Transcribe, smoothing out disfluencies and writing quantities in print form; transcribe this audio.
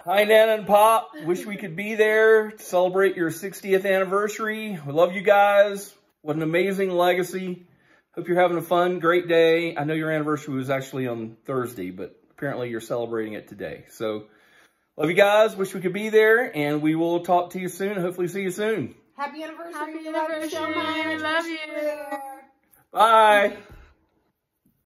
Hi, Nana and Pop. Wish we could be there to celebrate your 60th anniversary. We love you guys. What an amazing legacy. Hope you're having a fun, great day. I know your anniversary was actually on Thursday, but apparently you're celebrating it today. So, love you guys. Wish we could be there, and we will talk to you soon. Hopefully see you soon. Happy anniversary. Happy anniversary. Love you. Bye.